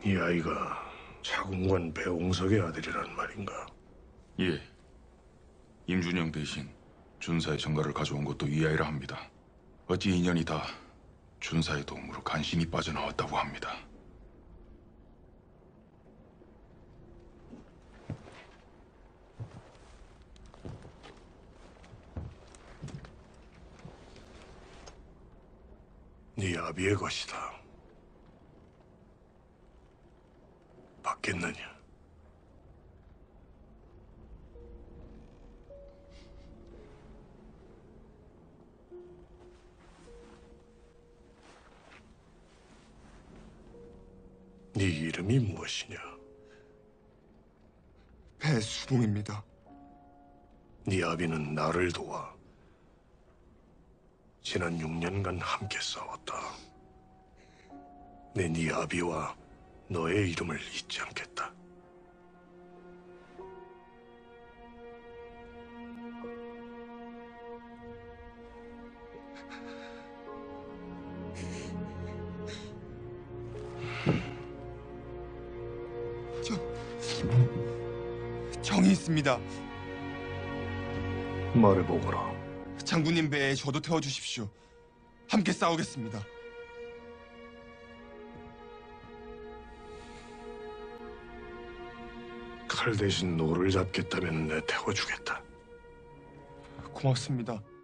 이 아이가 차군관 배홍석의 아들이란 말인가? 예. 임준영 대신 준사의 전가를 가져온 것도 이 아이라 합니다. 어찌 인연이 다 준사의 도움으로 간신히 빠져나왔다고 합니다. 네 아비의 것이다. 받겠느냐? 네 이름이 무엇이냐? 배수봉입니다. 네 아비는 나를 도와 지난 6년간 함께 싸웠다. 네 아비와 너의 이름을 잊지 않겠다. 정이 있습니다. 말해보거라. 장군님 배에 저도 태워주십시오. 함께 싸우겠습니다. 칼 대신 노를 잡겠다면 내 태워주겠다. 고맙습니다.